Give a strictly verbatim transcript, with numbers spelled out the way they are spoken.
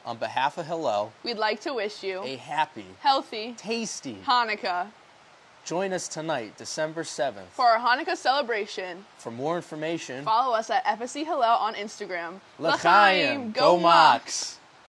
On behalf of Hillel, we'd like to wish you a happy, healthy, tasty Hanukkah. Join us tonight, December seventh, for our Hanukkah celebration. For more information, follow us at F S C Hillel on Instagram. L'chaim, go Mocs!